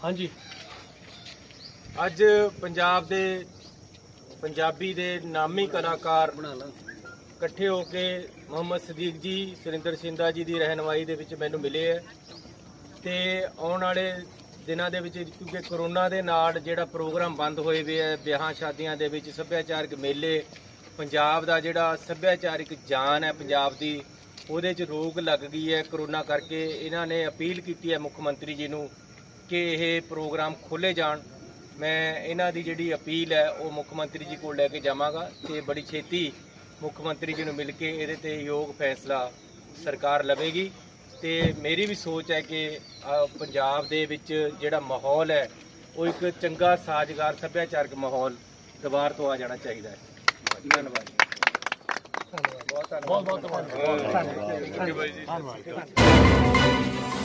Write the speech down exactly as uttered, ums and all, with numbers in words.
हाँ जी, अज पंजाब दे पंजाबी दे नामी कलाकार इकट्ठे होके मोहम्मद सदीक जी, सुरिंदर सिंधा जी की रहनुमाई दे विच मैनूं मिले है। ते आउण वाले दिनां दे विच क्योंकि करोना दे नाल जिहड़ा प्रोग्राम बंद होए वे है, ब्याहां शादियां दे विच सभ्याचारक मेले, पंजाब दा जिहड़ा सभ्याचारक जान है पंजाब दी, ਉਹਦੇ 'ਚ रोक लग गई है करोना करके। इन्हां ने अपील की है मुख मंत्री जी नूं कि यह प्रोग्राम खोले जाण। मैं इन्हां दी जिहड़ी अपील है वो मुख मंत्री जी को लैके जावांगा ते बड़ी छेती मुख मंत्री जी नूं मिल के इहदे ते योग फैसला सरकार लवेगी। ते मेरी भी सोच है कि पंजाब दे विच जिहड़ा माहौल है वो एक चंगा साजगार सभ्याचारक माहौल दुबार तो आ जाना चाहिए है। धन्यवाद। बहुत बहुत धन्यवाद।